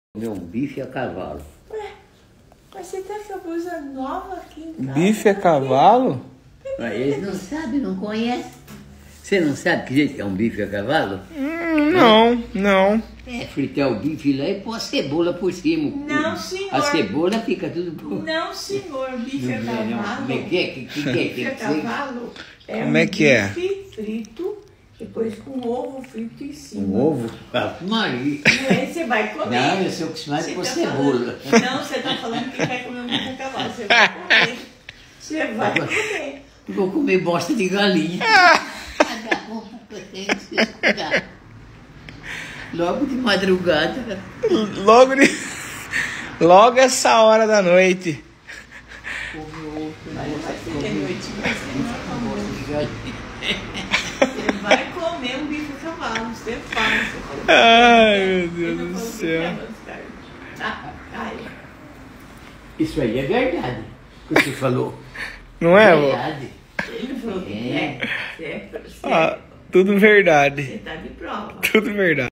Comer um bife a cavalo. Ué, mas você tá com a blusa nova aqui em casa? Bife a cavalo? Mas eles não sabem, não conhecem. Você não sabe que jeito que é um bife a cavalo? Não. É fritar o bife lá e pôr a cebola por cima. Não, senhor. A cebola fica tudo por... Não, senhor, bife a cavalo. Como é que é? Bife a cavalo é Como é que é? bife frito, depois com ovo frito em cima. Um ovo? Ah, Maria. E aí você vai comer. Não, eu sou acostumado Você com tá cebola. falando- Não, você tá falando que vai comer um bife a cavalo. Você vai comer. Você vai comer. Vou comer bosta de galinha. Cada uma eu tenho que se escutar. Logo de madrugada. Logo essa hora da noite. Mas vai ser de noite, mas você não vai comer. Bosta de galinha. Você vai comer um bife a cavalo. Você faz. Você falou. Ai, meu Ele Deus não do falou que céu. quer, mas, cara. Ah, ai. Isso aí é verdade. O que você falou? Não é, vô? Verdade. Ele não falou que É. quer. Você Ah, tudo verdade. tá de prova. Tudo verdade.